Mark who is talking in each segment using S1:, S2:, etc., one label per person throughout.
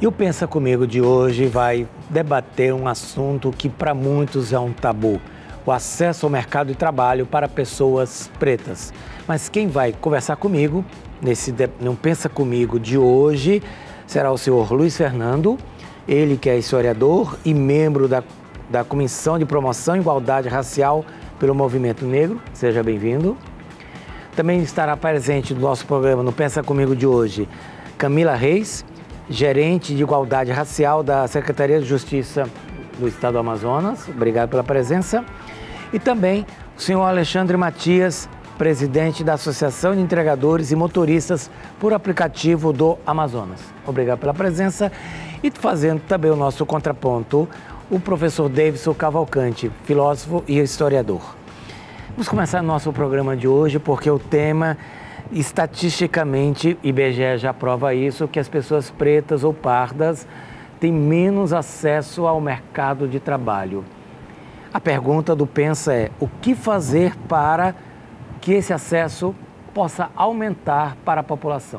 S1: E o Pensa Comigo de hoje vai debater um assunto que para muitos é um tabu: o acesso ao mercado de trabalho para pessoas pretas. Mas quem vai conversar comigo no Pensa Comigo de hoje será o senhor Luiz Fernando, ele que é historiador e membro da Comissão de Promoção e Igualdade Racial pelo Movimento Negro. Seja bem-vindo. Também estará presente no nosso programa no Pensa Comigo de hoje Camila Reis, gerente de Igualdade Racial da Secretaria de Justiça do Estado do Amazonas. Obrigado pela presença. E também o senhor Alexandre Matias, presidente da Associação de Entregadores e Motoristas por Aplicativo do Amazonas. Obrigado pela presença. E fazendo também o nosso contraponto, o professor Davidson Cavalcante, filósofo e historiador. Vamos começar nosso programa de hoje porque o tema, estatisticamente, IBGE já prova isso, que as pessoas pretas ou pardas têm menos acesso ao mercado de trabalho. A pergunta do Pensa é: o que fazer para que esse acesso possa aumentar para a população?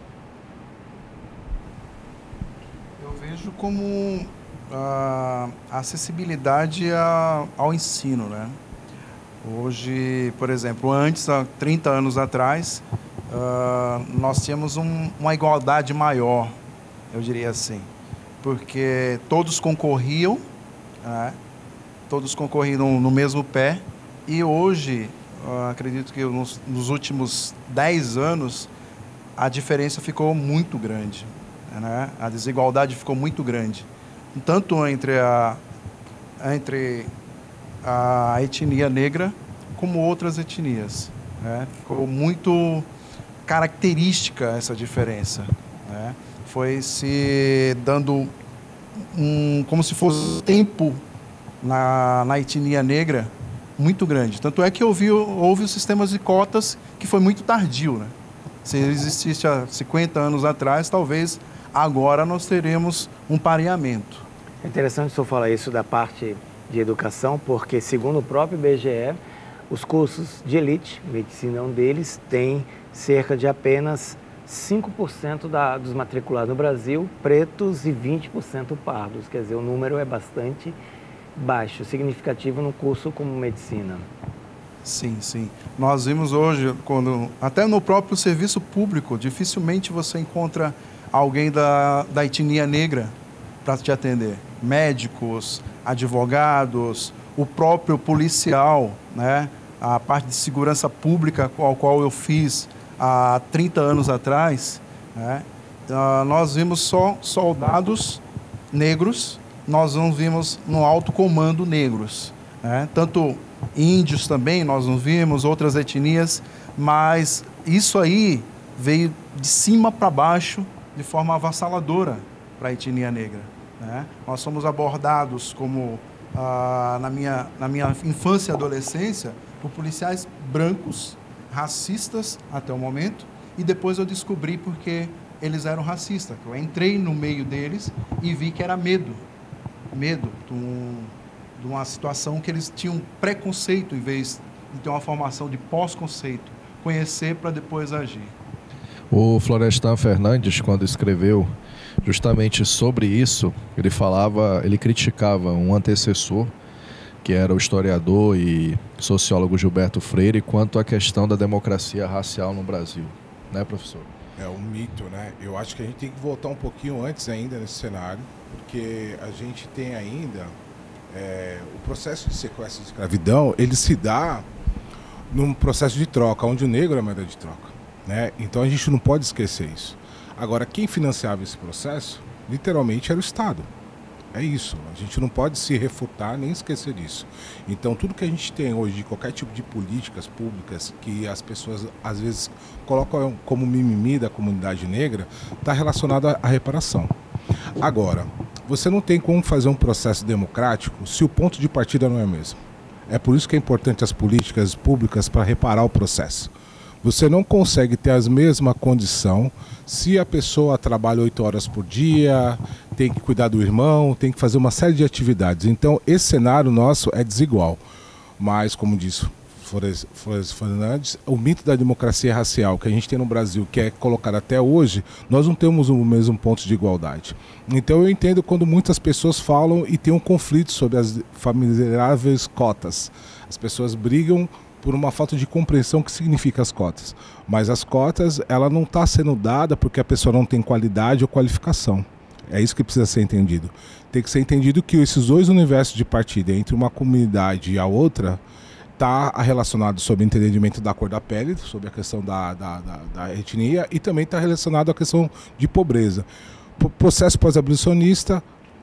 S2: Eu vejo como a acessibilidade ao ensino, né? Hoje, por exemplo, antes, há 30 anos atrás, nós tínhamos uma igualdade maior, eu diria assim, porque todos concorriam, né? Todos concorriam no mesmo pé, e hoje, acredito que nos últimos 10 anos, a diferença ficou muito grande, né? A desigualdade ficou muito grande, tanto entre a etnia negra como outras etnias, né? Ficou muito característica essa diferença, né? Foi se dando como se fosse tempo na etnia negra muito grande. Tanto é que houve os sistemas de cotas que foi muito tardio, né? Se existisse há 50 anos atrás, talvez agora nós teremos um pareamento.
S1: É interessante o senhor falar isso da parte de educação, porque segundo o próprio IBGE, os cursos de elite, medicina é um deles, tem cerca de apenas 5% dos matriculados no Brasil pretos e 20% pardos. Quer dizer, o número é bastante baixo, significativo no curso como medicina.
S2: Sim, sim. Nós vimos hoje, até no próprio serviço público, dificilmente você encontra alguém da etnia negra para te atender. Médicos, advogados, o próprio policial, né? A parte de segurança pública, ao qual eu fiz há 30 anos atrás, né? Nós vimos só soldados negros, nós não vimos no alto comando negros, né? Tanto índios também, nós não vimos, outras etnias, mas isso aí veio de cima para baixo de forma avassaladora para a etnia negra, né? Nós somos abordados como, na minha infância e adolescência, por policiais brancos, racistas até o momento, e depois eu descobri porque eles eram racistas. Eu entrei no meio deles e vi que era medo de uma situação que eles tinham preconceito em vez de ter uma formação de pós-conceito, conhecer para depois agir.
S3: O Florestan Fernandes, quando escreveu justamente sobre isso, ele criticava um antecessor, que era o historiador e sociólogo Gilberto Freire, quanto à questão da democracia racial no Brasil. Né, professor?
S4: É um mito, né? Eu acho que a gente tem que voltar um pouquinho antes ainda nesse cenário, porque a gente tem ainda o processo de sequestro de escravidão, ele se dá num processo de troca, onde o negro é a moeda de troca, né? Então a gente não pode esquecer isso. Agora, quem financiava esse processo, literalmente, era o Estado. É isso, a gente não pode se refutar nem esquecer disso. Então, tudo que a gente tem hoje de qualquer tipo de políticas públicas que as pessoas, às vezes, colocam como mimimi da comunidade negra, está relacionado à reparação. Agora, você não tem como fazer um processo democrático se o ponto de partida não é o mesmo. É por isso que é importante as políticas públicas para reparar o processo. Você não consegue ter a mesma condição se a pessoa trabalha 8 horas por dia, tem que cuidar do irmão, tem que fazer uma série de atividades. Então, esse cenário nosso é desigual. Mas, como disse Flores Fernandes, o mito da democracia racial que a gente tem no Brasil, que é colocado até hoje, nós não temos o mesmo ponto de igualdade. Então eu entendo quando muitas pessoas falam e tem um conflito sobre as famigerades cotas. As pessoas brigam por uma falta de compreensão que significa as cotas. Mas as cotas, ela não está sendo dada porque a pessoa não tem qualidade ou qualificação. É isso que precisa ser entendido. Tem que ser entendido que esses dois universos de partida, entre uma comunidade e a outra, está relacionado sobre o entendimento da cor da pele, sobre a questão da etnia, e também está relacionado à questão de pobreza. Processo pós-abolicionista,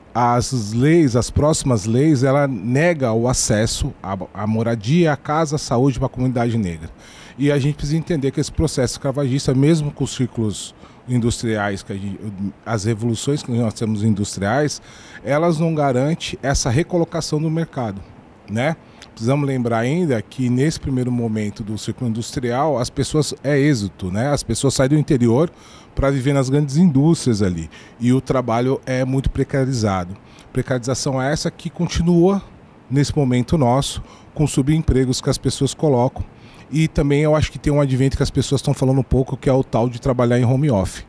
S4: as leis, as próximas leis, ela nega o acesso à moradia, à casa, à saúde para a comunidade negra. E a gente precisa entender que esse processo escravagista, mesmo com os ciclos industriais, as revoluções que nós temos industriais, elas não garantem essa recolocação no mercado, né? Precisamos lembrar ainda que nesse primeiro momento do ciclo industrial, as pessoas êxito, né? As pessoas saem do interior para viver nas grandes indústrias ali. E o trabalho é muito precarizado. Precarização é essa que continua nesse momento nosso, com subempregos que as pessoas colocam. E também eu acho que tem um advento que as pessoas estão falando um pouco, que é o tal de trabalhar em home office.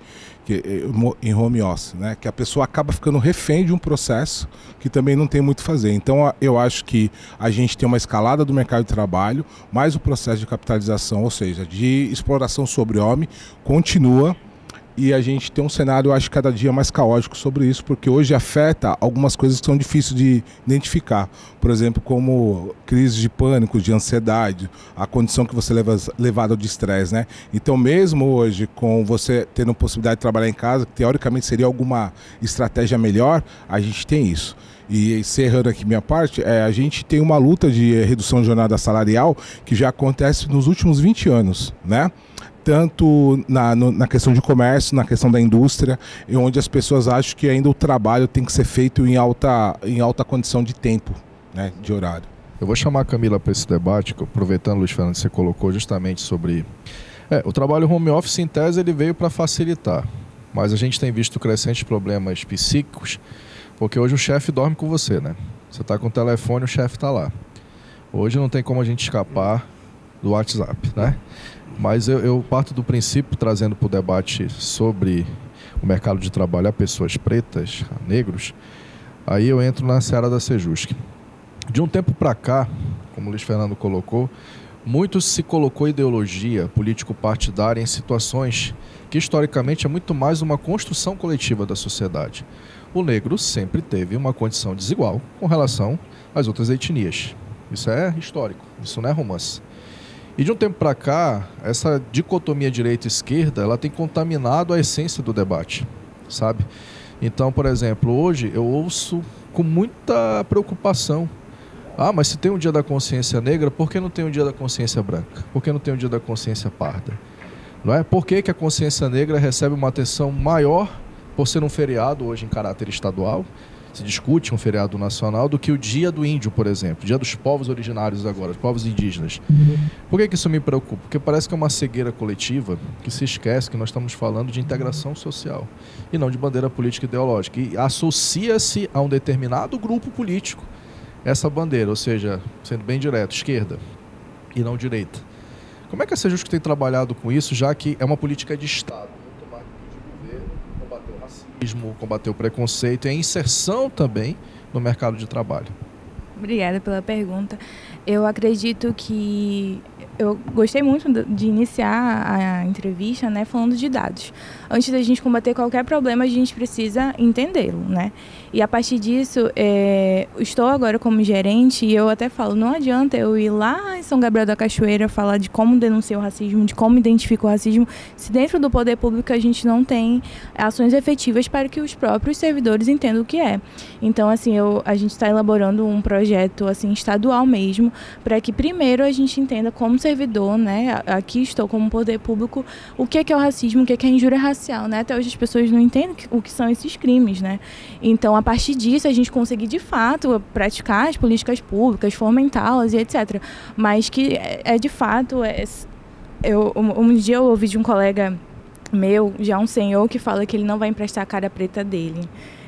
S4: Em home office, né? Que a pessoa acaba ficando refém de um processo que também não tem muito a fazer. Então eu acho que a gente tem uma escalada do mercado de trabalho, mas o processo de capitalização, ou seja, de exploração sobre o homem, continua. E a gente tem um cenário, eu acho, cada dia mais caótico sobre isso, porque hoje afeta algumas coisas que são difíceis de identificar. Por exemplo, como crise de pânico, de ansiedade, a condição que você levado de estresse, né? Então, mesmo hoje, com você tendo possibilidade de trabalhar em casa, que teoricamente seria alguma estratégia melhor, a gente tem isso. E encerrando aqui minha parte, a gente tem uma luta de redução de jornada salarial que já acontece nos últimos 20 anos, né? Tanto na questão de comércio, na questão da indústria, onde as pessoas acham que ainda o trabalho tem que ser feito em alta condição de tempo, né, de horário.
S3: Eu vou chamar a Camila para esse debate, aproveitando, Luiz Fernando, que você colocou justamente sobre... o trabalho home office, em tese, ele veio para facilitar, mas a gente tem visto crescentes problemas psíquicos, porque hoje o chefe dorme com você, né? Você está com o telefone, o chefe está lá. Hoje não tem como a gente escapar do WhatsApp, né? Mas eu parto do princípio, trazendo para o debate sobre o mercado de trabalho a pessoas pretas, a negros, aí eu entro na seara da Sejusc. De um tempo para cá, como o Luiz Fernando colocou, muito se colocou ideologia político-partidária em situações que historicamente é muito mais uma construção coletiva da sociedade. O negro sempre teve uma condição desigual com relação às outras etnias. Isso é histórico, isso não é romance. E de um tempo para cá, essa dicotomia direita-esquerda, ela tem contaminado a essência do debate, sabe? Então, por exemplo, hoje eu ouço com muita preocupação: mas se tem um dia da consciência negra, por que não tem um dia da consciência branca? Por que não tem um dia da consciência parda? Não é? Por que a consciência negra recebe uma atenção maior por ser um feriado hoje em caráter estadual? Se discute um feriado nacional do que o Dia do Índio, por exemplo, Dia dos Povos Originários agora, os povos indígenas. Por que isso me preocupa? Porque parece que é uma cegueira coletiva que se esquece que nós estamos falando de integração social e não de bandeira política e ideológica. E associa-se a um determinado grupo político essa bandeira, ou seja, sendo bem direto, esquerda e não direita. Como é que a Sejusc tem trabalhado com isso, já que é uma política de Estado? Combater o preconceito e a inserção também no mercado de trabalho.
S5: Obrigada pela pergunta. Eu acredito que eu gostei muito de iniciar a entrevista, né, falando de dados. Antes da gente combater qualquer problema, a gente precisa entendê-lo, né? E a partir disso, estou agora como gerente e eu até falo, não adianta eu ir lá em São Gabriel da Cachoeira falar de como denunciar o racismo, de como identificar o racismo, se dentro do poder público a gente não tem ações efetivas para que os próprios servidores entendam o que é. Então, assim, a gente está elaborando um projeto assim, estadual mesmo, para que primeiro a gente entenda como servidor, né? Aqui estou como poder público, o que é o racismo, o que é a injúria racial, né? Até hoje as pessoas não entendem o que são esses crimes, né? Então, a partir disso, a gente conseguir, de fato, praticar as políticas públicas, fomentá-las e etc. Mas que de fato, um dia eu ouvi de um colega meu, já um senhor, que fala que ele não vai emprestar a cara preta dele.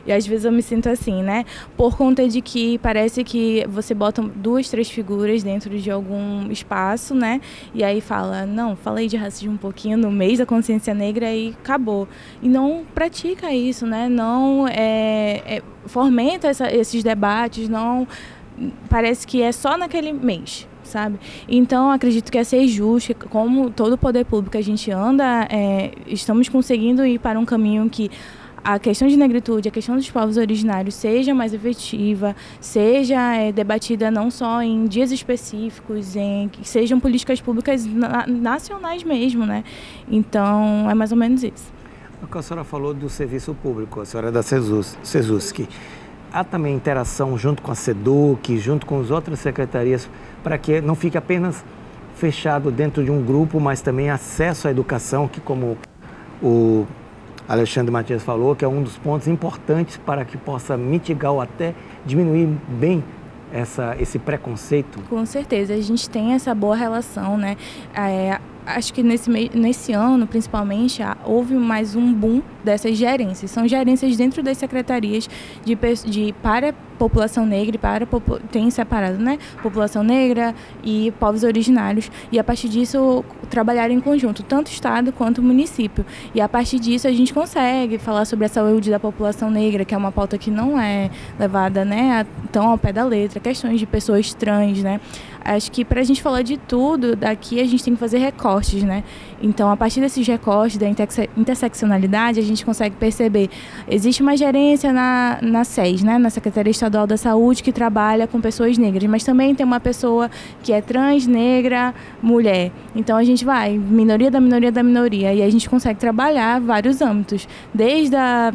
S5: E às vezes eu me sinto assim, né? Por conta de que parece que você bota 2, 3 figuras dentro de algum espaço, né? E aí fala, não, falei de racismo um pouquinho no mês da consciência negra e acabou. E não pratica isso, né? Não fomenta esses debates, não... Parece que é só naquele mês, sabe? Então, acredito que é ser justo, como todo o poder público a gente anda, estamos conseguindo ir para um caminho que a questão de negritude, a questão dos povos originários seja mais efetiva, seja debatida não só em dias específicos, que sejam políticas públicas nacionais mesmo, né? Então, é mais ou menos isso.
S1: A senhora falou do serviço público, a senhora é da SESUSC. Há também interação junto com a SEDUC, junto com as outras secretarias, para que não fique apenas fechado dentro de um grupo, mas também acesso à educação, que como o Alexandre Matias falou, que é um dos pontos importantes para que possa mitigar ou até diminuir bem esse preconceito.
S5: Com certeza, a gente tem essa boa relação, né? Acho que nesse ano, principalmente, houve mais um boom dessas gerências. São gerências dentro das secretarias para a população negra, tem separado, né? População negra e povos originários. E a partir disso, trabalhar em conjunto, tanto o Estado quanto o município. E a partir disso, a gente consegue falar sobre a saúde da população negra, que é uma pauta que não é levada, né, tão ao pé da letra, questões de pessoas trans, né? Acho que para a gente falar de tudo, daqui a gente tem que fazer recortes, né? Então, a partir desses recortes da interseccionalidade, a gente consegue perceber, existe uma gerência na SES, né? Na Secretaria Estadual da Saúde, que trabalha com pessoas negras, mas também tem uma pessoa que é trans, negra, mulher. Então, a gente vai, minoria da minoria da minoria, e a gente consegue trabalhar vários âmbitos, desde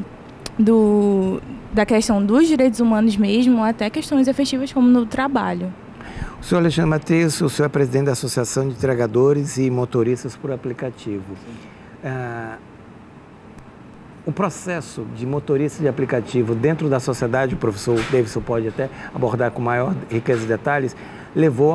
S5: da questão dos direitos humanos mesmo, até questões efetivas como no trabalho.
S1: O senhor Alexandre Matias, o senhor é presidente da Associação de Entregadores e Motoristas por Aplicativo. O processo de motorista de aplicativo dentro da sociedade, o professor Davidson pode até abordar com maior riqueza de detalhes, levou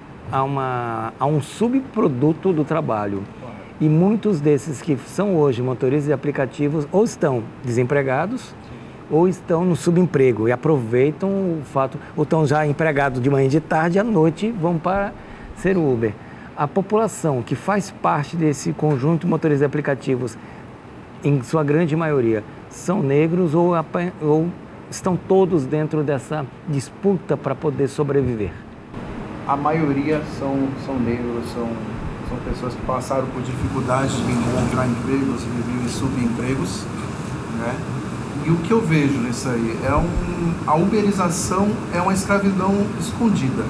S1: a um subproduto do trabalho. E muitos desses que são hoje motoristas de aplicativos ou estão desempregados, ou estão no subemprego e aproveitam o fato, ou estão já empregados de manhã e de tarde, e à noite vão para ser Uber. A população que faz parte desse conjunto de motoristas de aplicativos, em sua grande maioria, são negros ou estão todos dentro dessa disputa para poder sobreviver?
S2: A maioria são negros, são pessoas que passaram por dificuldades de encontrar empregos, vivem em subempregos, né? E o que eu vejo nisso aí a uberização é uma escravidão escondida,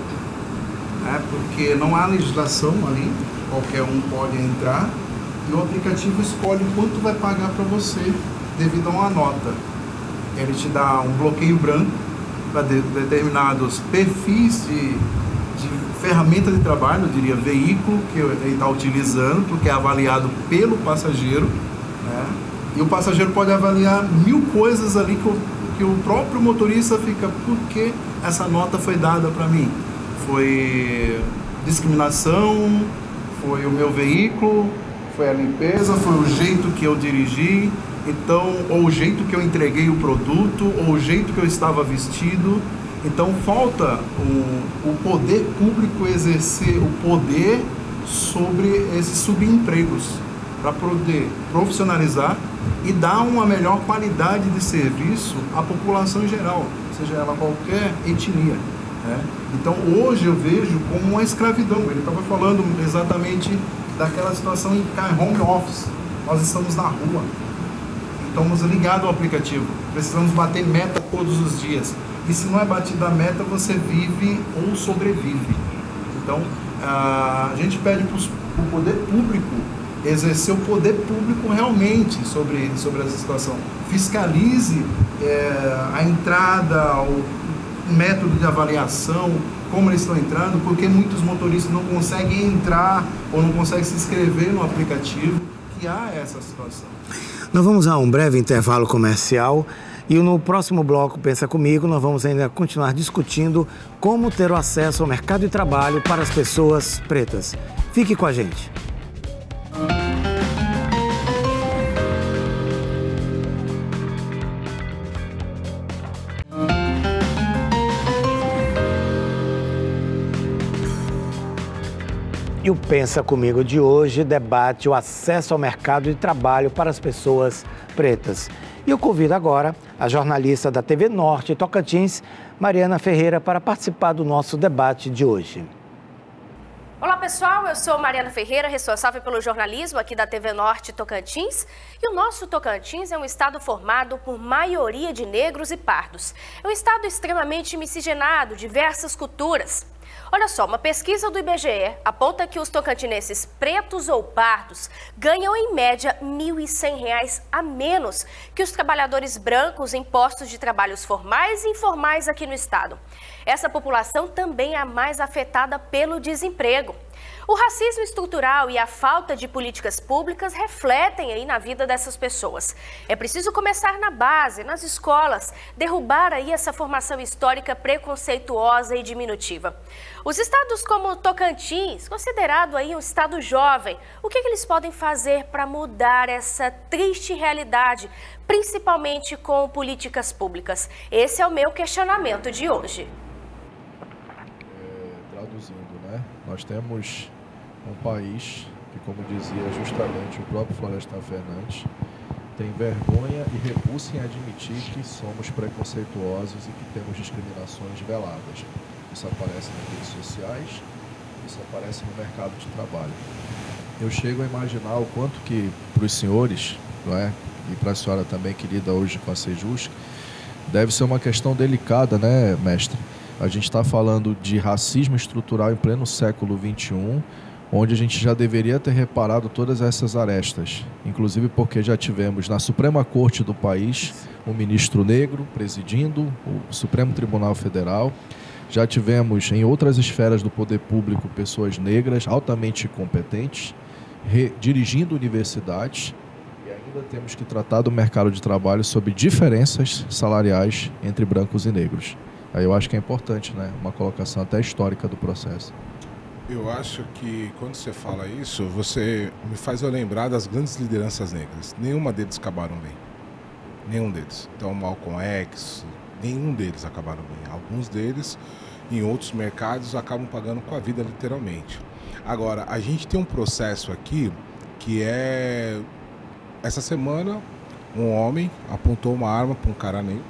S2: né? Porque não há legislação ali, qualquer um pode entrar e o aplicativo escolhe quanto vai pagar para você devido a uma nota. Ele te dá um bloqueio branco para determinados perfis de ferramenta de trabalho, eu diria veículo que ele está utilizando, porque é avaliado pelo passageiro, né? E o passageiro pode avaliar 1000 coisas ali que o próprio motorista fica, por que essa nota foi dada para mim? Foi discriminação, foi o meu veículo, foi a limpeza, foi o jeito que eu dirigi, então, ou o jeito que eu entreguei o produto, ou o jeito que eu estava vestido. Então falta o poder público exercer o poder sobre esses subempregos, para poder profissionalizar e dar uma melhor qualidade de serviço à população em geral, seja ela qualquer etnia, né? Então hoje eu vejo como uma escravidão. Ele estava falando exatamente daquela situação em home office. Nós estamos na rua, estamos ligados ao aplicativo, precisamos bater meta todos os dias. E se não é batida a meta, você vive ou sobrevive. Então, a gente pede para o poder público exercer o poder público realmente sobre essa situação. Fiscalize a entrada, o método de avaliação, como eles estão entrando, porque muitos motoristas não conseguem entrar ou não conseguem se inscrever no aplicativo, que há essa situação.
S1: Nós vamos a um breve intervalo comercial. E no próximo bloco, Pensa Comigo, nós vamos ainda continuar discutindo como ter o acesso ao mercado de trabalho para as pessoas pretas. Fique com a gente. E o Pensa Comigo de hoje debate o acesso ao mercado de trabalho para as pessoas pretas. E eu convido agora a jornalista da TV Norte Tocantins, Mariana Ferreira, para participar do nosso debate de hoje.
S6: Olá pessoal, eu sou Mariana Ferreira, responsável pelo jornalismo aqui da TV Norte Tocantins. E o nosso Tocantins é um estado formado por maioria de negros e pardos. É um estado extremamente miscigenado, diversas culturas. Olha só, uma pesquisa do IBGE aponta que os tocantinenses pretos ou pardos ganham em média R$ 1.100 a menos que os trabalhadores brancos em postos de trabalhos formais e informais aqui no estado. Essa população também é a mais afetada pelo desemprego. O racismo estrutural e a falta de políticas públicas refletem aí na vida dessas pessoas. É preciso começar na base, nas escolas, derrubar aí essa formação histórica preconceituosa e diminutiva. Os estados como Tocantins, considerado aí um estado jovem, o que eles podem fazer para mudar essa triste realidade, principalmente com políticas públicas? Esse é o meu questionamento de hoje.
S3: Traduzindo, né? Nós temos um país que, como dizia justamente o próprio Florestan Fernandes, tem vergonha e repulsa em admitir que somos preconceituosos e que temos discriminações veladas. Isso aparece nas redes sociais, isso aparece no mercado de trabalho. Eu chego a imaginar o quanto que para os senhores, não é? E para a senhora também, querida, hoje com a Sejusc, deve ser uma questão delicada, né, mestre? A gente está falando de racismo estrutural em pleno século XXI, onde a gente já deveria ter reparado todas essas arestas, inclusive porque já tivemos na Suprema Corte do país um ministro negro presidindo o Supremo Tribunal Federal, já tivemos em outras esferas do poder público pessoas negras altamente competentes, dirigindo universidades, e ainda temos que tratar do mercado de trabalho sobre diferenças salariais entre brancos e negros. Aí eu acho que é importante, né? Uma colocação até histórica do processo.
S4: Eu acho que quando você fala isso, você me faz eu lembrar das grandes lideranças negras. Nenhuma deles acabaram bem. Nenhum deles. Então, Malcolm X, nenhum deles acabaram bem. Alguns deles, em outros mercados, acabam pagando com a vida, literalmente. Agora, a gente tem um processo aqui que é... Essa semana, um homem apontou uma arma para um cara negro.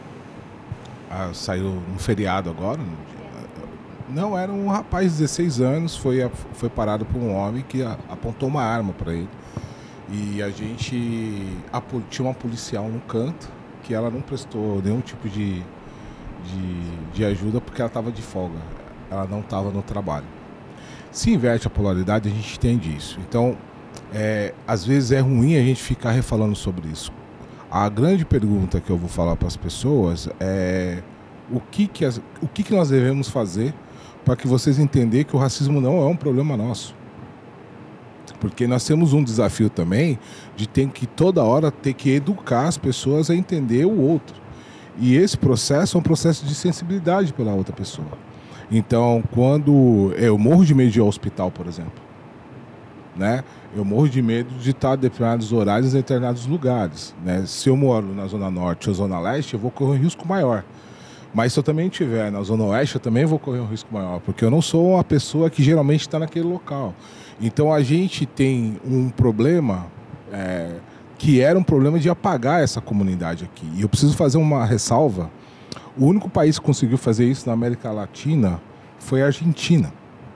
S4: Saiu no feriado agora. Não, era um rapaz de 16 anos, foi parado por um homem que apontou uma arma para ele. E a gente tinha uma policial no canto que ela não prestou nenhum tipo de ajuda porque ela estava de folga, ela não estava no trabalho. Se inverte a polaridade, a gente entende isso. Então, às vezes é ruim a gente ficar refalando sobre isso. A grande pergunta que eu vou falar para as pessoas é o que nós devemos fazer para que vocês entenderem que o racismo não é um problema nosso. Porque nós temos um desafio também de ter que toda hora ter que educar as pessoas a entender o outro. E esse processo é um processo de sensibilidade pela outra pessoa. Então, quando eu morro de medo de ir ao hospital, por exemplo, né? Eu morro de medo de estar em determinados horários em determinados lugares, né? Se eu moro na Zona Norte ou Zona Leste, eu vou correr um risco maior. Mas se eu também estiver na Zona Oeste, eu também vou correr um risco maior, porque eu não sou uma pessoa que geralmente está naquele local. Então a gente tem um problema que era um problema de apagar essa comunidade aqui. E eu preciso fazer uma ressalva. O único país que conseguiu fazer isso na América Latina foi a Argentina.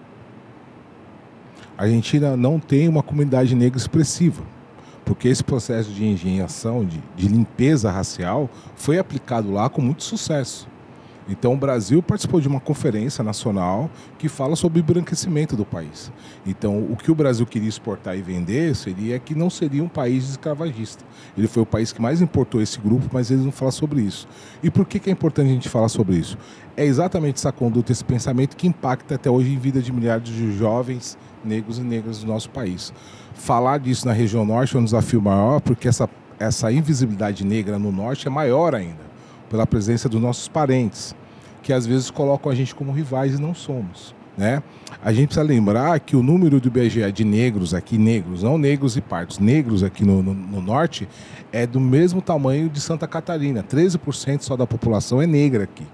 S4: A Argentina não tem uma comunidade negra expressiva, porque esse processo de engenhação, de limpeza racial, foi aplicado lá com muito sucesso. Então o Brasil participou de uma conferência nacional que fala sobre o embranquecimento do país. Então o que o Brasil queria exportar e vender seria que não seria um país escravagista. Ele foi o país que mais importou esse grupo, mas eles não falam sobre isso. E por que é importante a gente falar sobre isso? É exatamente essa conduta, esse pensamento que impacta até hoje em vida de milhares de jovens negros e negras do nosso país. Falar disso na região norte é um desafio maior, porque essa invisibilidade negra no norte é maior ainda, pela presença dos nossos parentes, que às vezes colocam a gente como rivais e não somos, né? A gente precisa lembrar que o número do IBGE de negros aqui, negros, não negros e pardos, negros aqui no norte, é do mesmo tamanho de Santa Catarina. 13% só da população é negra aqui.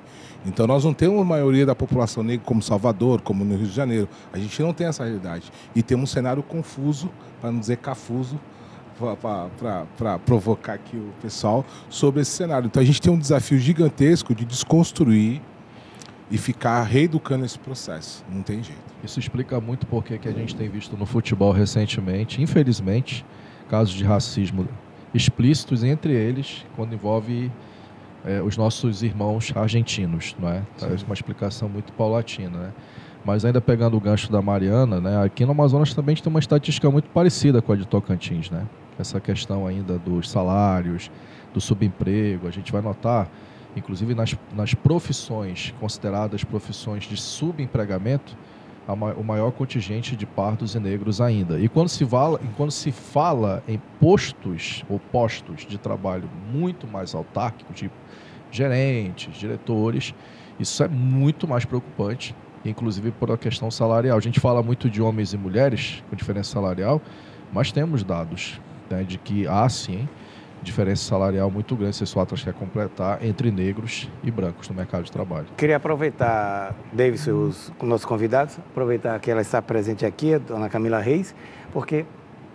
S4: Então nós não temos a maioria da população negra como Salvador, como no Rio de Janeiro. A gente não tem essa realidade. E temos um cenário confuso, para não dizer cafuso, para provocar aqui o pessoal sobre esse cenário. Então a gente tem um desafio gigantesco de desconstruir e ficar reeducando esse processo. Não tem jeito.
S3: Isso explica muito porque que a gente tem visto no futebol recentemente, infelizmente, casos de racismo explícitos, entre eles, quando envolve os nossos irmãos argentinos, não é? É uma explicação muito paulatina, né? Mas ainda pegando o gancho da Mariana, né? Aqui no Amazonas também a gente tem uma estatística muito parecida com a de Tocantins, né? Essa questão ainda dos salários, do subemprego, a gente vai notar, inclusive nas profissões consideradas profissões de subempregamento, o maior contingente de pardos e negros ainda. E quando se fala em postos ou postos de trabalho muito mais autárquicos, tipo gerentes, diretores, isso é muito mais preocupante, inclusive por a questão salarial. A gente fala muito de homens e mulheres com diferença salarial, mas temos dados, né, de que há sim diferença salarial muito grande, se Suatras quer completar, entre negros e brancos no mercado de trabalho.
S1: Queria aproveitar, Davis, os nossos convidados, aproveitar que ela está presente aqui, a dona Camila Reis, porque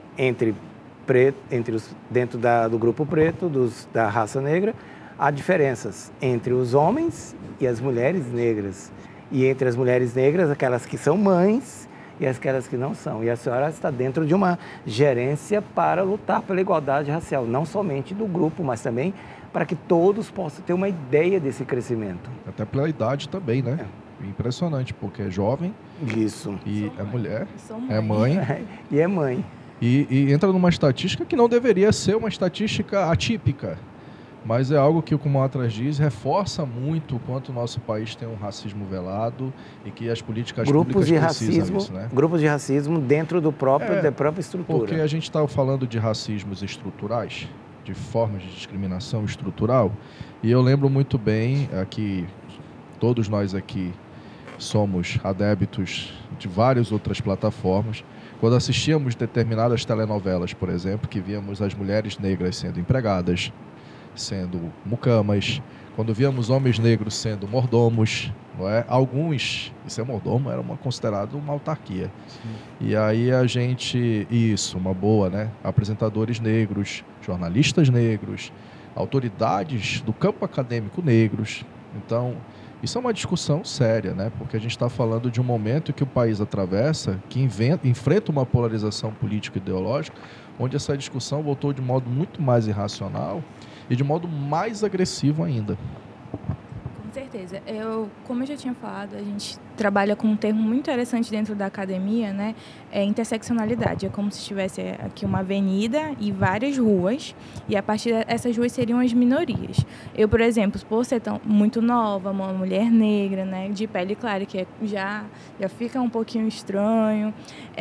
S1: dentro do grupo preto, da raça negra, há diferenças entre os homens e as mulheres negras. E entre as mulheres negras, aquelas que são mães e aquelas que não são. E a senhora está dentro de uma gerência para lutar pela igualdade racial, não somente do grupo, mas também para que todos possam ter uma ideia desse crescimento.
S3: Até pela idade também, né? Impressionante, porque é jovem.
S1: Isso.
S3: E é mulher, é mãe.
S1: E é mãe.
S3: E entra numa estatística que não deveria ser uma estatística atípica, mas é algo que o Comatras diz, reforça muito o quanto o nosso país tem um racismo velado e que as políticas públicas precisam disso, né?
S1: Grupos de racismo dentro da própria estrutura.
S3: Porque a gente está falando de racismos estruturais, de formas de discriminação estrutural, e eu lembro muito bem que todos nós aqui somos adeptos de várias outras plataformas. Quando assistíamos determinadas telenovelas, por exemplo, que víamos as mulheres negras sendo empregadas, sendo mucamas, quando víamos homens negros sendo mordomos, não é? Alguns, ser mordomo era considerado uma autarquia. Sim. E aí a gente, uma boa, né? Apresentadores negros, jornalistas negros, autoridades do campo acadêmico negros. Então, isso é uma discussão séria, né? Porque a gente está falando de um momento que o país atravessa, que enfrenta uma polarização político-ideológica, onde essa discussão voltou de modo muito mais irracional e de modo mais agressivo ainda.
S5: Com certeza. Como eu já tinha falado, a gente trabalha com um termo muito interessante dentro da academia, né? É interseccionalidade. É como se tivesse aqui uma avenida e várias ruas, e a partir dessas ruas seriam as minorias. Eu, por exemplo, por ser muito nova, uma mulher negra, né, de pele clara, que já fica um pouquinho estranho,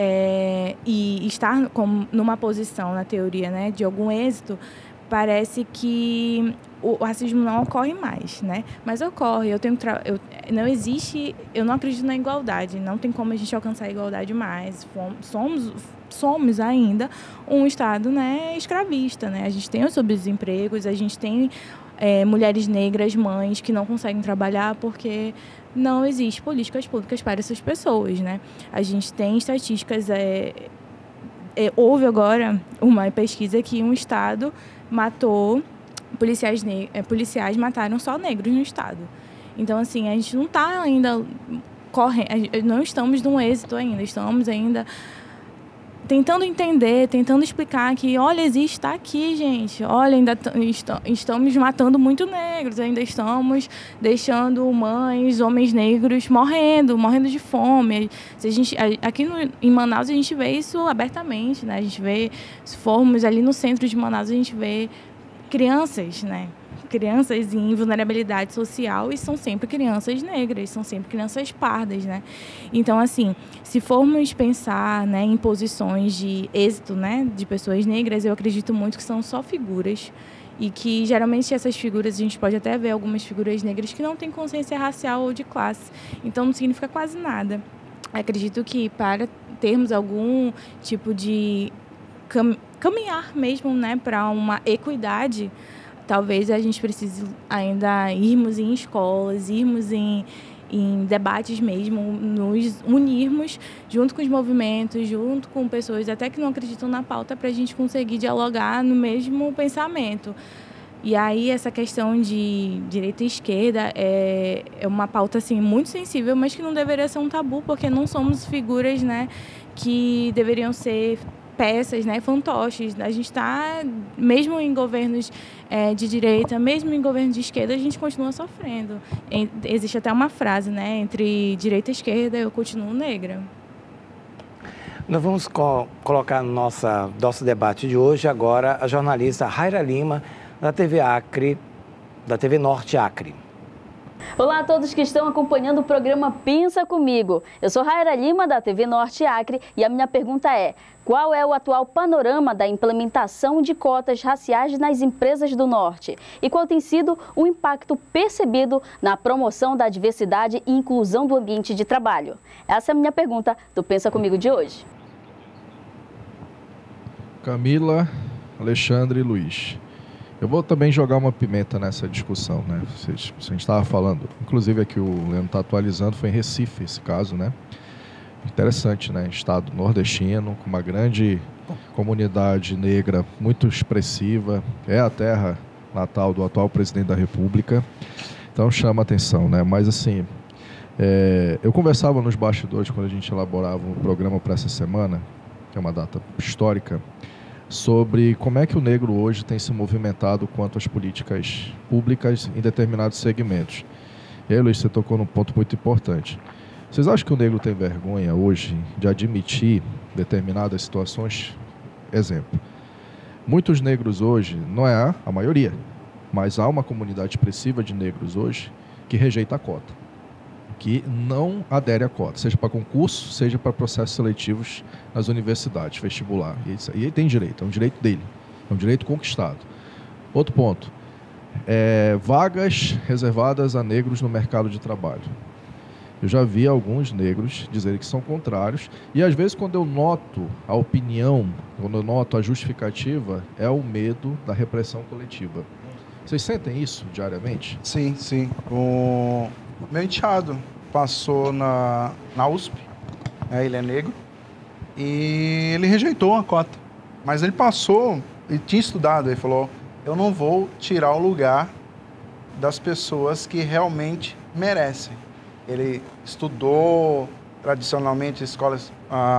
S5: e estar numa posição, na teoria, né, de algum êxito, parece que o racismo não ocorre mais, né? Mas ocorre. Eu não acredito na igualdade. Não tem como a gente alcançar a igualdade mais. Somos ainda um estado, né, escravista, né? A gente tem os subempregos, a gente tem mulheres negras, mães que não conseguem trabalhar porque não existem políticas públicas para essas pessoas, né? A gente tem estatísticas. Houve agora uma pesquisa que um estado matou, policiais mataram só negros no estado. Então, assim, a gente não está ainda não estamos num êxito ainda, estamos ainda tentando entender, tentando explicar que, olha, está aqui, gente, olha, ainda estamos matando muito negros, ainda estamos deixando mães, homens negros morrendo de fome. Aqui em Manaus a gente vê isso abertamente, né? A gente vê, se formos ali no centro de Manaus, a gente vê crianças, né? Crianças em vulnerabilidade social, e são sempre crianças negras, são sempre crianças pardas, né? Então, assim, se formos pensar, né, em posições de êxito, né, de pessoas negras, eu acredito muito que são só figuras, e que geralmente essas figuras, a gente pode até ver algumas figuras negras que não têm consciência racial ou de classe, então não significa quase nada. Acredito que para termos algum tipo de caminhar mesmo, né, para uma equidade, talvez a gente precise ainda irmos em escolas, irmos em debates mesmo, nos unirmos junto com os movimentos, junto com pessoas até que não acreditam na pauta, para a gente conseguir dialogar no mesmo pensamento. E aí essa questão de direita e esquerda é uma pauta assim, muito sensível, mas que não deveria ser um tabu, porque não somos figuras, né, que deveriam ser peças, né, fantoches. A gente está, mesmo em governos de direita, mesmo em governos de esquerda, a gente continua sofrendo. Existe até uma frase, né, entre direita e esquerda, eu continuo negra.
S1: Nós vamos colocar no nosso debate de hoje agora a jornalista Raira Lima, da TV Acre, da TV Norte Acre.
S7: Olá a todos que estão acompanhando o programa Pensa Comigo. Eu sou Raira Lima, da TV Norte Acre, e a minha pergunta é: qual é o atual panorama da implementação de cotas raciais nas empresas do Norte? E qual tem sido o impacto percebido na promoção da diversidade e inclusão do ambiente de trabalho? Essa é a minha pergunta do Pensa Comigo de hoje.
S3: Camila, Alexandre e Luiz. Eu vou também jogar uma pimenta nessa discussão, né? A gente estava falando, inclusive aqui o Leandro está atualizando, foi em Recife esse caso, né? Interessante, né? Estado nordestino, com uma grande comunidade negra muito expressiva, é a terra natal do atual presidente da República, então chama atenção, né? Mas assim, eu conversava nos bastidores quando a gente elaborava um programa para essa semana, que é uma data histórica, sobre como é que o negro hoje tem se movimentado quanto às políticas públicas em determinados segmentos. E aí, Luiz, você tocou num ponto muito importante. Vocês acham que o negro tem vergonha hoje de admitir determinadas situações? Exemplo, muitos negros hoje, não é a maioria, mas há uma comunidade expressiva de negros hoje que rejeita a cota, que não adere à cota, seja para concurso, seja para processos seletivos nas universidades, vestibular. E ele tem direito, é um direito dele, é um direito conquistado. Outro ponto, vagas reservadas a negros no mercado de trabalho. Eu já vi alguns negros dizerem que são contrários, e às vezes quando eu noto a opinião, quando eu noto a justificativa, é o medo da repressão coletiva. Vocês sentem isso diariamente?
S2: Sim, sim. O meu enteado passou na USP, ele é negro, e ele rejeitou a cota. Mas ele passou, ele tinha estudado, ele falou, eu não vou tirar o lugar das pessoas que realmente merecem. Ele estudou tradicionalmente escolas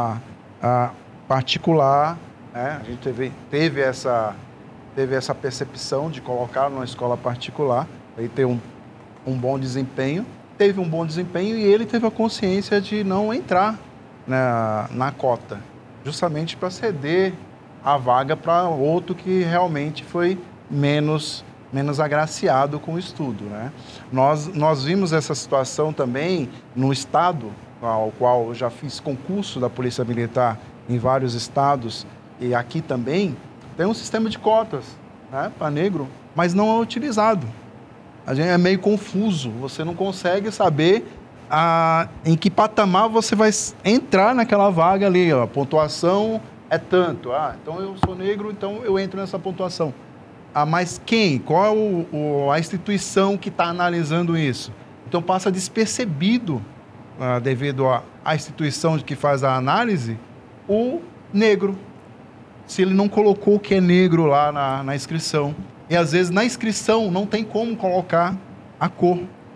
S2: particular, né? A gente teve essa percepção de colocar numa escola particular, ele ter um bom desempenho, teve um bom desempenho e ele teve a consciência de não entrar na cota, justamente para ceder a vaga para outro que realmente foi menos agraciado com o estudo, né? Nós vimos essa situação também no estado, ao qual eu já fiz concurso da Polícia Militar em vários estados, e aqui também tem um sistema de cotas, né, para negro, mas não é utilizado. A gente é meio confuso, você não consegue saber em que patamar você vai entrar naquela vaga ali. A pontuação é tanto. Então eu sou negro, então eu entro nessa pontuação. Mas quem? Qual é a instituição que está analisando isso? Então passa despercebido, devido à instituição que faz a análise, o negro. Se ele não colocou o que é negro lá na inscrição. E às vezes na inscrição não tem como colocar a cor.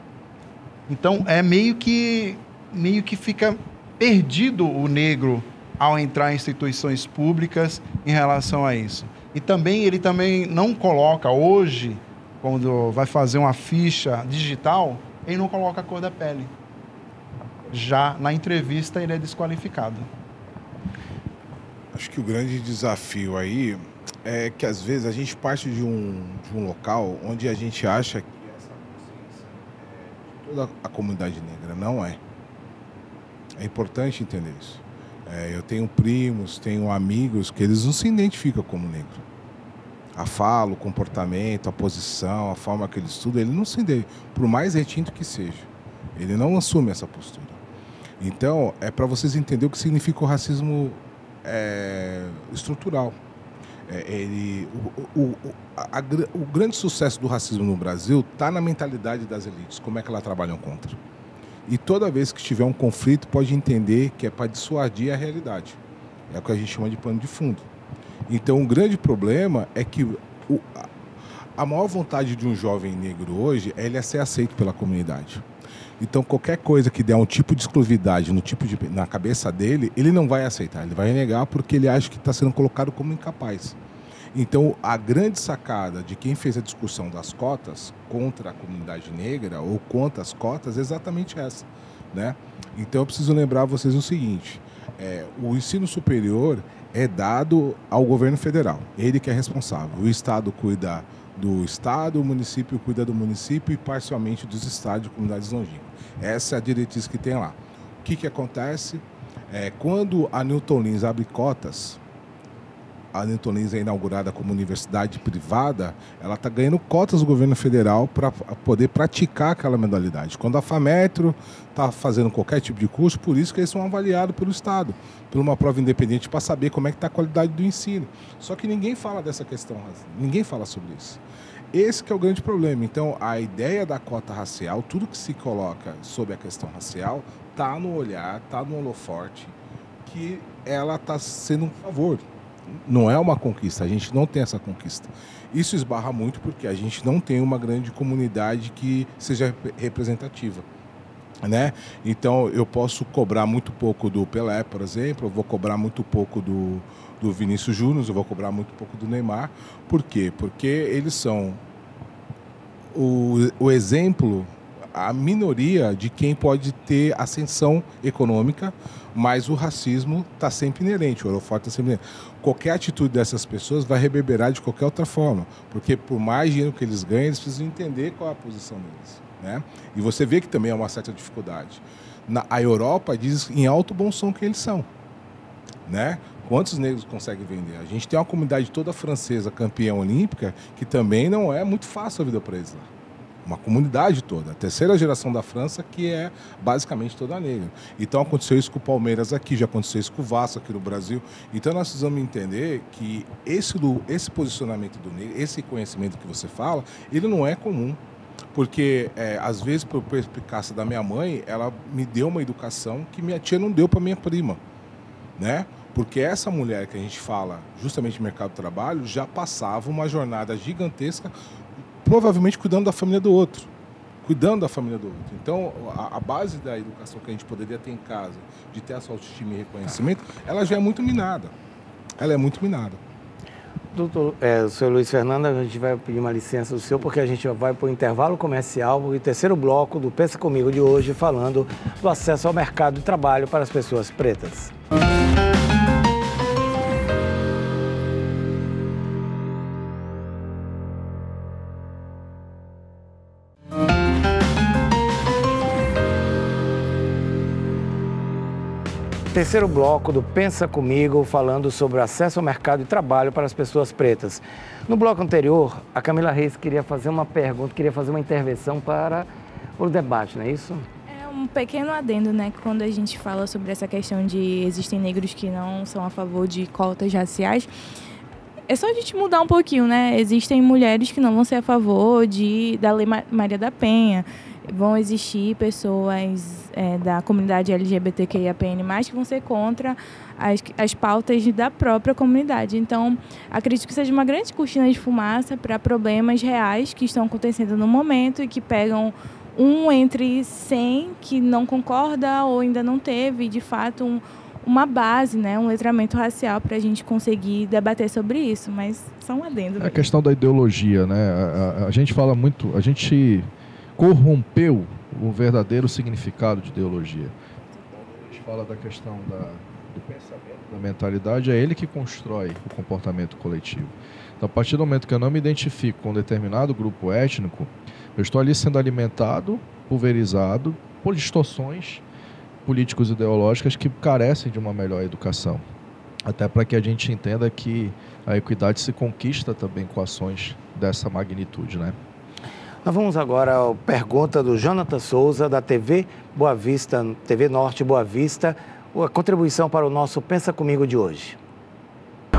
S2: Então é meio que fica perdido o negro ao entrar em instituições públicas em relação a isso. E ele também não coloca hoje, quando vai fazer uma ficha digital, ele não coloca a cor da pele. Já na entrevista ele é desqualificado.
S4: Acho que o grande desafio aí é que às vezes a gente parte de um local onde a gente acha que essa consciência é de toda a comunidade negra. Não é. É importante entender isso. Eu tenho primos, tenho amigos que eles não se identificam como negro. A fala, o comportamento, a posição, a forma que ele estuda, ele não se identifica, por mais retinto que seja. Ele não assume essa postura. Então, é para vocês entenderem o que significa o racismo estrutural. O grande sucesso do racismo no Brasil está na mentalidade das elites, como é que elas trabalham contra. E toda vez que tiver um conflito, pode entender que é para dissuadir a realidade. É o que a gente chama de pano de fundo. Então, o grande problema é que a maior vontade de um jovem negro hoje é ele ser aceito pela comunidade. Então, qualquer coisa que der um tipo de exclusividade na cabeça dele, ele não vai aceitar, ele vai negar porque ele acha que está sendo colocado como incapaz. Então, a grande sacada de quem fez a discussão das cotas contra a comunidade negra ou contra as cotas é exatamente essa, né? Então, eu preciso lembrar vocês o seguinte, o ensino superior é dado ao governo federal, ele que é responsável. O Estado cuida do Estado, o município cuida do município e parcialmente dos estados e comunidades longínquas. Essa é a diretriz que tem lá. O que acontece? Quando a Newton Lins abre cotas, a Newton Lins é inaugurada como universidade privada, ela está ganhando cotas do governo federal para poder praticar aquela modalidade. Quando a FAMetro está fazendo qualquer tipo de curso, por isso que eles são avaliados pelo Estado, por uma prova independente para saber como é que está a qualidade do ensino. Só que ninguém fala dessa questão, ninguém fala sobre isso. Esse que é o grande problema. Então, a ideia da cota racial, tudo que se coloca sobre a questão racial, está no olhar, está no holoforte, que ela está sendo um favor. Não é uma conquista, a gente não tem essa conquista. Isso esbarra muito porque a gente não tem uma grande comunidade que seja representativa, né? Então, eu posso cobrar muito pouco do Pelé, por exemplo, eu vou cobrar muito pouco do Vinícius Júnior, eu vou cobrar muito pouco do Neymar. Por quê? Porque eles são o exemplo, a minoria de quem pode ter ascensão econômica, mas o racismo está sempre inerente, o holofote está sempre inerente. Qualquer atitude dessas pessoas vai reverberar de qualquer outra forma, porque por mais dinheiro que eles ganhem, eles precisam entender qual é a posição deles, né? E você vê que também é uma certa dificuldade. A Europa diz em alto bom som que eles são, né? Quantos negros conseguem vender? A gente tem uma comunidade toda francesa, campeã olímpica, que também não é muito fácil a vida para eles lá. Uma comunidade toda, a terceira geração da França, que é basicamente toda negra. Então aconteceu isso com o Palmeiras aqui, já aconteceu isso com o Vasco aqui no Brasil. Então nós precisamos entender que esse posicionamento do negro, esse conhecimento que você fala, ele não é comum. Porque, às vezes, por perspicácia da minha mãe, ela me deu uma educação que minha tia não deu para minha prima, né? Porque essa mulher que a gente fala, justamente no mercado do trabalho, já passava uma jornada gigantesca, provavelmente cuidando da família do outro. Então, a base da educação que a gente poderia ter em casa, de ter essa autoestima e reconhecimento, ela já é muito minada. Ela é muito minada.
S1: Doutor, o senhor Luiz Fernando, a gente vai pedir uma licença do senhor, porque a gente vai para o intervalo comercial, o terceiro bloco do Pensa Comigo de hoje, falando do acesso ao mercado de trabalho para as pessoas pretas. Terceiro bloco do Pensa Comigo, falando sobre o acesso ao mercado de trabalho para as pessoas pretas. No bloco anterior, a Camila Reis queria fazer uma pergunta, queria fazer uma intervenção para o debate, não é isso?
S5: É um pequeno adendo, né? Quando a gente fala sobre essa questão de existem negros que não são a favor de cotas raciais, é só a gente mudar um pouquinho, né? Existem mulheres que não vão ser a favor da Lei Maria da Penha. Vão existir pessoas da comunidade LGBTQIAPN+, que vão ser contra as pautas da própria comunidade. Então, acredito que seja uma grande cortina de fumaça para problemas reais que estão acontecendo no momento e que pegam um entre 100 que não concorda ou ainda não teve, de fato, uma base, né, um letramento racial para a gente conseguir debater sobre isso. Mas só um adendo.
S3: É a questão da ideologia, né? A gente fala muito, a gente corrompeu o verdadeiro significado de ideologia. A gente fala da questão do pensamento, da mentalidade, é ele que constrói o comportamento coletivo. Então, a partir do momento que eu não me identifico com um determinado grupo étnico, eu estou ali sendo alimentado, pulverizado por distorções políticos ideológicas que carecem de uma melhor educação. Até para que a gente entenda que a equidade se conquista também com ações dessa magnitude, né?
S1: Nós vamos agora à pergunta do Jonathan Souza, da TV Boa Vista, TV Norte Boa Vista, a contribuição para o nosso Pensa Comigo de hoje.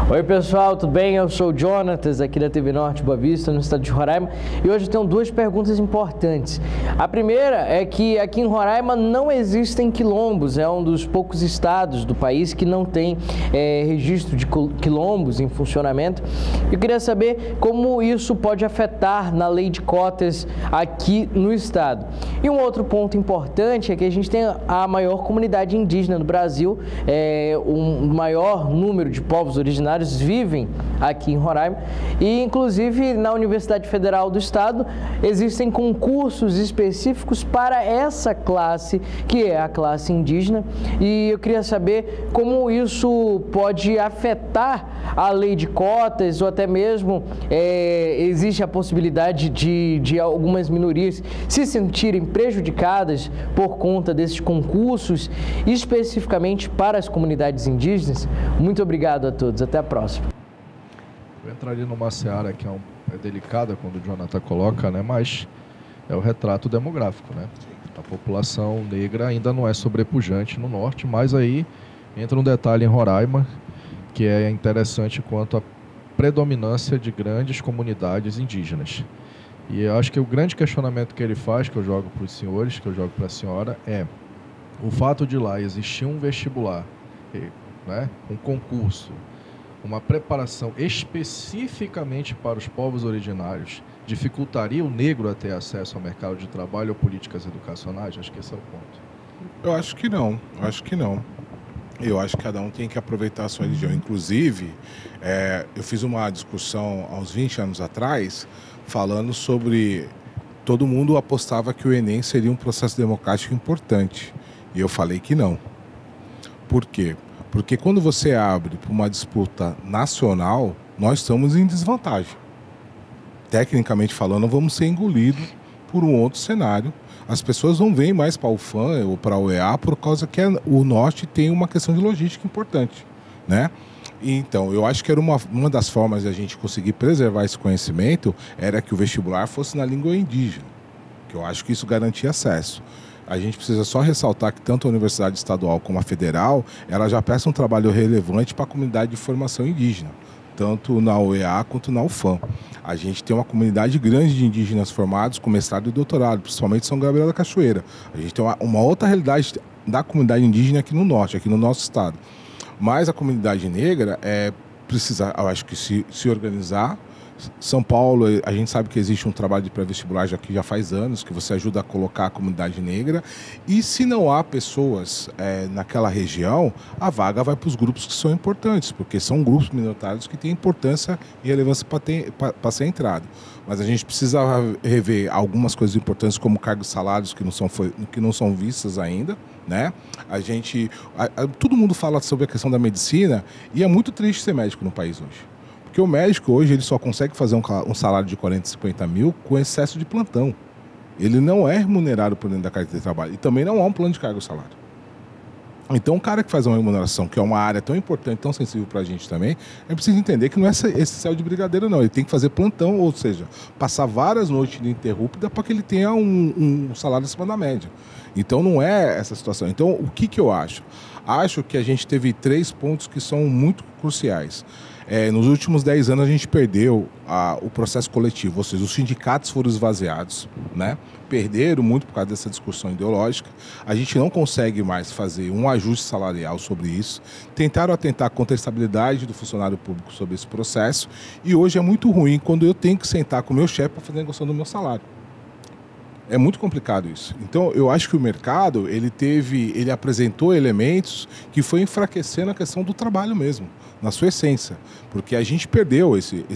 S8: Oi pessoal, tudo bem? Eu sou o Jonatas, aqui da TV Norte Boa Vista, no estado de Roraima, e hoje eu tenho duas perguntas importantes. A primeira é que aqui em Roraima não existem quilombos, é um dos poucos estados do país que não tem registro de quilombos em funcionamento. Eu queria saber como isso pode afetar na lei de cotas aqui no estado. E um outro ponto importante é que a gente tem a maior comunidade indígena do Brasil, o maior número de povos originários vivem aqui em Roraima e, inclusive, na Universidade Federal do Estado existem concursos específicos para essa classe, que é a classe indígena, e eu queria saber como isso pode afetar a lei de cotas ou até mesmo existe a possibilidade de algumas minorias se sentirem prejudicadas por conta desses concursos, especificamente para as comunidades indígenas. Muito obrigado a todos. Até a próxima.
S3: Eu entraria numa seara que é delicada quando o Jonathan coloca, né? Mas é o retrato demográfico, né? A população negra ainda não é sobrepujante no norte, mas aí entra um detalhe em Roraima que é interessante quanto à predominância de grandes comunidades indígenas. E eu acho que o grande questionamento que ele faz, que eu jogo para os senhores, que eu jogo para a senhora, é o fato de lá existir um vestibular, né? Um concurso, uma preparação especificamente para os povos originários, dificultaria o negro a ter acesso ao mercado de trabalho ou políticas educacionais? Acho que esse é o ponto.
S4: Eu acho que não, Eu acho que cada um tem que aproveitar a sua religião. Inclusive, eu fiz uma discussão há uns 20 anos atrás, falando sobre... Todo mundo apostava que o Enem seria um processo democrático importante. E eu falei que não. Por quê? Porque quando você abre para uma disputa nacional, nós estamos em desvantagem. Tecnicamente falando, vamos ser engolidos por um outro cenário. As pessoas não vêm mais para a UFAM ou para a UEA por causa que o Norte tem uma questão de logística importante, né? Então, eu acho que era uma das formas de a gente conseguir preservar esse conhecimento era que o vestibular fosse na língua indígena, que eu acho que isso garantia acesso. A gente precisa só ressaltar que tanto a Universidade Estadual como a Federal, ela já presta um trabalho relevante para a comunidade de formação indígena, tanto na UEA quanto na UFAM. A gente tem uma comunidade grande de indígenas formados com mestrado e doutorado, principalmente São Gabriel da Cachoeira. A gente tem uma outra realidade da comunidade indígena aqui no Norte, aqui no nosso estado. Mas a comunidade negra precisa, eu acho que se organizar. São Paulo, a gente sabe que existe um trabalho de pré-vestibular que já faz anos, que você ajuda a colocar a comunidade negra. E se não há pessoas naquela região, a vaga vai para os grupos que são importantes, porque são grupos minoritários que têm importância e relevância para ser entrado. Mas a gente precisa rever algumas coisas importantes, como cargos e salários que não são vistas ainda, né? Todo mundo fala sobre a questão da medicina e é muito triste ser médico no país hoje. Porque o médico hoje ele só consegue fazer um salário de 40, 50 mil com excesso de plantão. Ele não é remunerado por dentro da carteira de trabalho. E também não há um plano de cargo e salário. Então, o cara que faz uma remuneração, que é uma área tão importante, tão sensível para a gente também, é preciso entender que não é esse céu de brigadeiro, não. Ele tem que fazer plantão, ou seja, passar várias noites ininterruptas para que ele tenha um salário acima da média. Então, não é essa situação. Então, o que eu acho? Acho que a gente teve 3 pontos que são muito cruciais. Nos últimos 10 anos a gente perdeu o processo coletivo, ou seja, os sindicatos foram esvaziados, né? Perderam muito por causa dessa discussão ideológica. A gente não consegue mais fazer um ajuste salarial sobre isso. Tentaram atentar contra a estabilidade do funcionário público sobre esse processo e hoje é muito ruim quando eu tenho que sentar com o meu chefe para fazer a negociação do meu salário. É muito complicado isso. Então, eu acho que o mercado, ele apresentou elementos que foi enfraquecendo a questão do trabalho mesmo, na sua essência. Porque a gente perdeu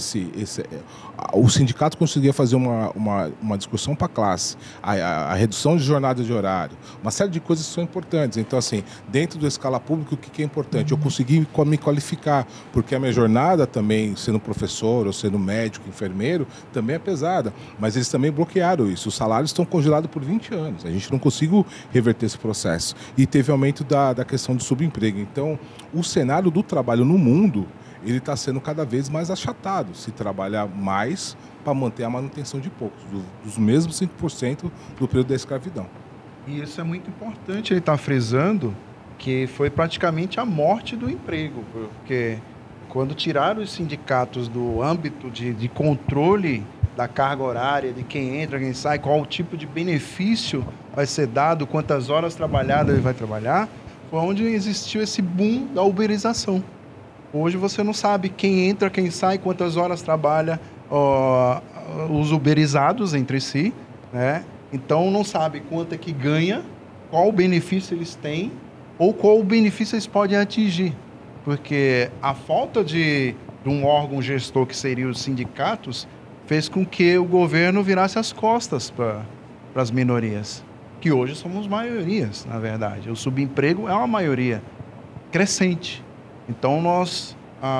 S4: o sindicato conseguia fazer uma discussão para a classe, a redução de jornada de horário, uma série de coisas que são importantes. Então, assim, dentro da escala pública, o que é importante? Eu consegui me qualificar, porque a minha jornada também, sendo professor ou sendo médico, enfermeiro, também é pesada. Mas eles também bloquearam isso. Os salários estão congelados por 20 anos. A gente não conseguiu reverter esse processo. E teve aumento da questão do subemprego. Então, o cenário do trabalho no mundo, ele está sendo cada vez mais achatado. Se trabalha mais para manter a manutenção de poucos, dos mesmos 5% do período da escravidão.
S2: E isso é muito importante, ele está frisando que foi praticamente a morte do emprego, porque Quando tiraram os sindicatos do âmbito de controle da carga horária, de quem entra, quem sai, qual o tipo de benefício vai ser dado, quantas horas trabalhadas ele vai trabalhar, foi onde existiu esse boom da uberização. Hoje você não sabe quem entra, quem sai, quantas horas trabalha, os uberizados entre si, né? Então não sabe quanto é que ganha, qual o benefício eles têm ou qual o benefício eles podem atingir. Porque a falta de um órgão gestor que seria os sindicatos fez com que o governo virasse as costas para as minorias, que hoje somos maiorias, na verdade. O subemprego é uma maioria crescente. Então nós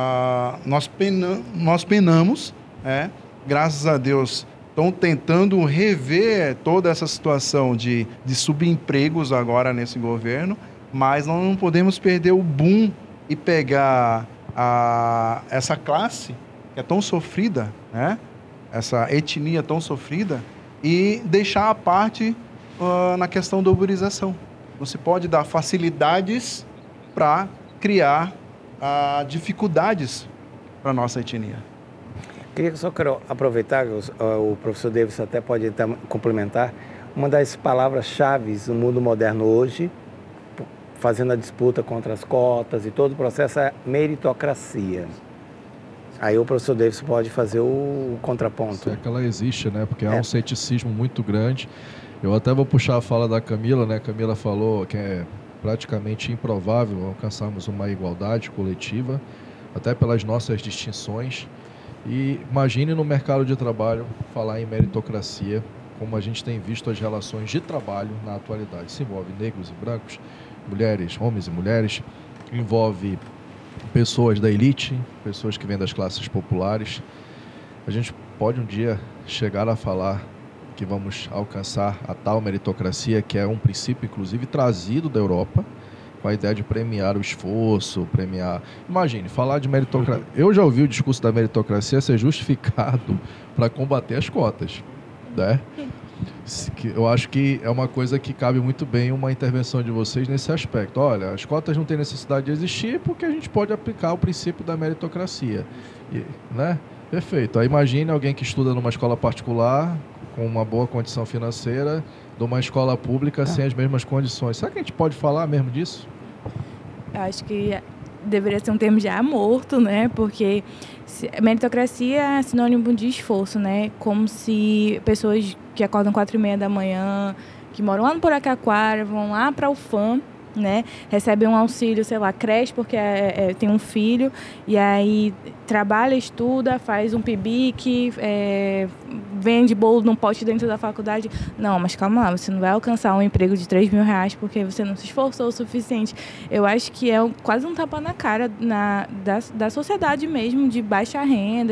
S2: penamos, graças a Deus, estão tentando rever toda essa situação de subempregos agora nesse governo, mas nós não podemos perder o boom e pegar essa classe que é tão sofrida, né? Essa etnia tão sofrida, e deixar a parte na questão da uberização. Não se pode dar facilidades para criar dificuldades para a nossa etnia.
S1: Só quero aproveitar, o professor Davis até pode então complementar, uma das palavras-chave no mundo moderno hoje, fazendo a disputa contra as cotas e todo o processo, é meritocracia. Aí o professor Davis pode fazer o contraponto.
S3: É que ela existe, né? Porque há um ceticismo muito grande. Eu até vou puxar a fala da Camila, né? Camila falou que é praticamente improvável alcançarmos uma igualdade coletiva, até pelas nossas distinções. E imagine no mercado de trabalho falar em meritocracia, como a gente tem visto as relações de trabalho na atualidade. Se envolve negros e brancos, mulheres, homens e mulheres, envolve pessoas da elite, pessoas que vêm das classes populares. A gente pode um dia chegar a falar que vamos alcançar a tal meritocracia, que é um princípio, inclusive, trazido da Europa, com a ideia de premiar o esforço, premiar... Imagine, falar de meritocracia... Eu já ouvi o discurso da meritocracia ser justificado para combater as cotas, né? Eu acho que é uma coisa que cabe muito bem uma intervenção de vocês nesse aspecto. Olha, as cotas não têm necessidade de existir porque a gente pode aplicar o princípio da meritocracia, né? Perfeito. Aí imagine alguém que estuda numa escola particular, com uma boa condição financeira, de uma escola pública sem as mesmas condições. Será que a gente pode falar mesmo disso?
S5: Eu acho que deveria ser um termo já morto, né? Porque meritocracia é sinônimo de esforço, né? Como se pessoas que acordam 4h30 da manhã, que moram lá no Poracaquara, vão lá para o FAM, né? Recebem um auxílio, sei lá, creche porque tem um filho, e aí trabalha, estuda, faz um PIBIC, vende bolo num pote dentro da faculdade. Não, mas calma lá, você não vai alcançar um emprego de R$3.000 porque você não se esforçou o suficiente. Eu acho que é quase um tapa na cara da sociedade mesmo, de baixa renda,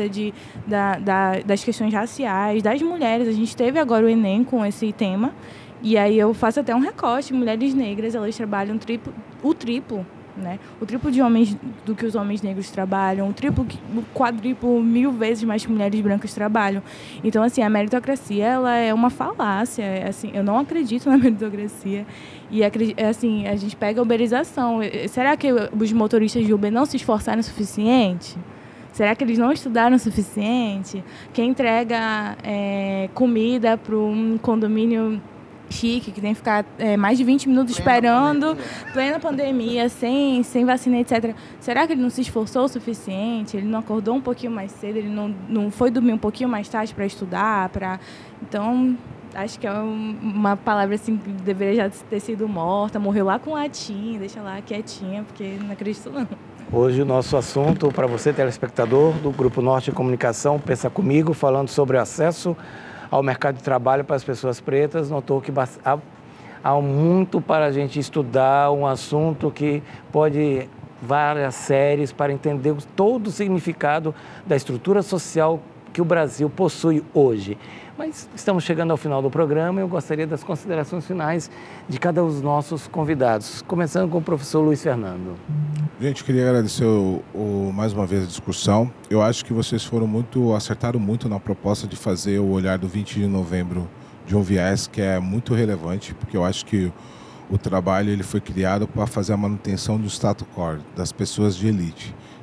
S5: das questões raciais, das mulheres. A gente teve agora o Enem com esse tema. E aí eu faço até um recorte. Mulheres negras, elas trabalham o triplo, né? O triplo de homens do que os homens negros trabalham, o quadriplo, 1000 vezes mais que mulheres brancas trabalham. Então, assim, a meritocracia, ela é uma falácia. Assim, eu não acredito na meritocracia. E, assim, a gente pega a uberização. Será que os motoristas de Uber não se esforçaram o suficiente? Será que eles não estudaram o suficiente? Quem entrega comida para um condomínio chique, que tem que ficar mais de 20 minutos esperando, plena pandemia, sem vacina, etc. Será que ele não se esforçou o suficiente? Ele não acordou um pouquinho mais cedo? Ele não foi dormir um pouquinho mais tarde para estudar? Então, acho que é uma palavra assim que deveria já ter sido morta, morreu lá com latim, deixa lá quietinha, porque não acredito não.
S1: Hoje o nosso assunto, para você, telespectador do Grupo Norte de Comunicação, Pensa Comigo, falando sobre acesso ao mercado de trabalho para as pessoas pretas. Notou que há muito para a gente estudar, um assunto que pode várias séries para entender todo o significado da estrutura social que o Brasil possui hoje. Mas estamos chegando ao final do programa e eu gostaria das considerações finais de cada um dos nossos convidados, começando com o professor Luiz Fernando.
S4: Gente, queria agradecer mais uma vez a discussão. Eu acho que vocês acertaram muito na proposta de fazer o olhar do 20 de novembro de um viés que é muito relevante, porque eu acho que o trabalho ele foi criado para fazer a manutenção do status quo, das pessoas de elite.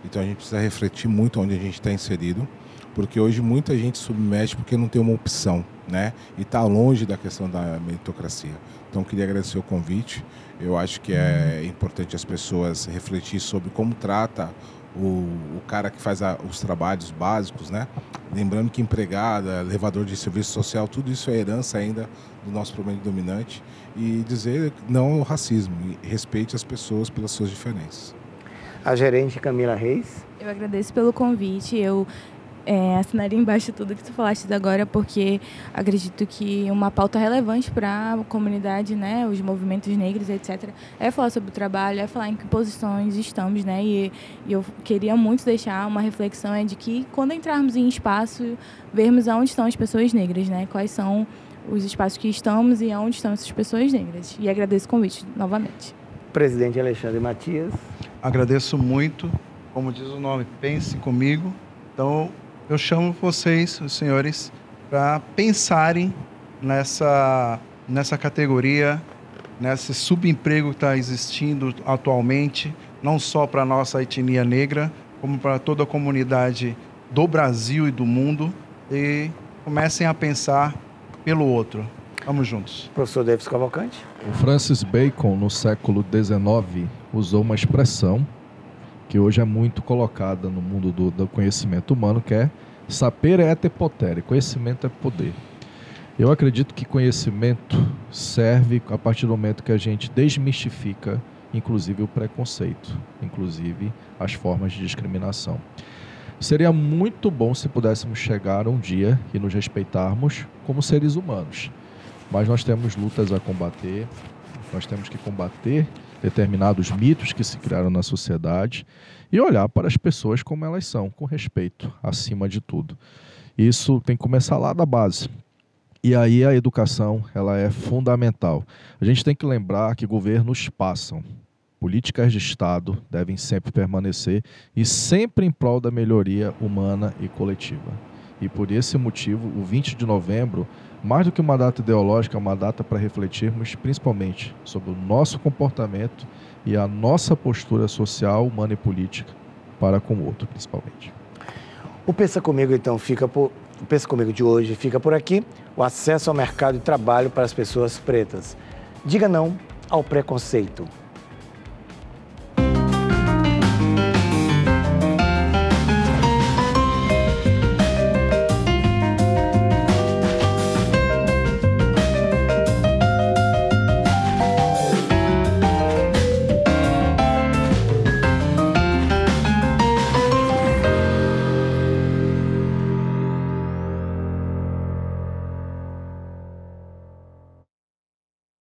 S4: Então a gente precisa refletir muito onde a gente está inserido, porque hoje muita gente submete porque não tem uma opção, né? E está longe da questão da meritocracia. Então queria agradecer o convite. Eu acho que é importante as pessoas refletir sobre como trata o cara que faz os trabalhos básicos, né? Lembrando que empregada, elevador de serviço social, tudo isso é herança ainda do nosso problema dominante. E dizer não ao racismo, e respeite as pessoas pelas suas diferenças.
S1: A gerente Camila Reis.
S5: Eu agradeço pelo convite. Eu assinaria embaixo tudo que tu falaste agora, porque acredito que uma pauta relevante para a comunidade, né, os movimentos negros, etc., é falar sobre o trabalho, é falar em que posições estamos, né, e eu queria muito deixar uma reflexão de que quando entrarmos em espaço, vermos aonde estão as pessoas negras, né, quais são os espaços que estamos e aonde estão essas pessoas negras. E agradeço o convite novamente.
S1: Presidente Alexandre Matias.
S2: Agradeço muito, como diz o nome, pense comigo. Então, eu chamo vocês, os senhores, para pensarem nessa categoria, nesse subemprego que está existindo atualmente, não só para a nossa etnia negra, como para toda a comunidade do Brasil e do mundo, e comecem a pensar pelo outro. Vamos juntos.
S1: Professor Davis Cavalcante.
S3: O Francis Bacon, no século XIX, usou uma expressão que hoje é muito colocada no mundo do conhecimento humano, que é sapere et potere, conhecimento é poder. Eu acredito que conhecimento serve a partir do momento que a gente desmistifica, inclusive o preconceito, inclusive as formas de discriminação. Seria muito bom se pudéssemos chegar um dia e nos respeitarmos como seres humanos, mas nós temos lutas a combater, nós temos que combater determinados mitos que se criaram na sociedade e olhar para as pessoas como elas são, com respeito, acima de tudo. Isso tem que começar lá da base. E aí a educação, ela é fundamental. A gente tem que lembrar que governos passam. Políticas de Estado devem sempre permanecer e sempre em prol da melhoria humana e coletiva. E por esse motivo, o 20 de novembro, mais do que uma data ideológica, é uma data para refletirmos principalmente sobre o nosso comportamento e a nossa postura social, humana e política para com o outro, principalmente.
S1: O Pensa Comigo, então, o Pensa Comigo de hoje fica por aqui. O acesso ao mercado de trabalho para as pessoas pretas. Diga não ao preconceito.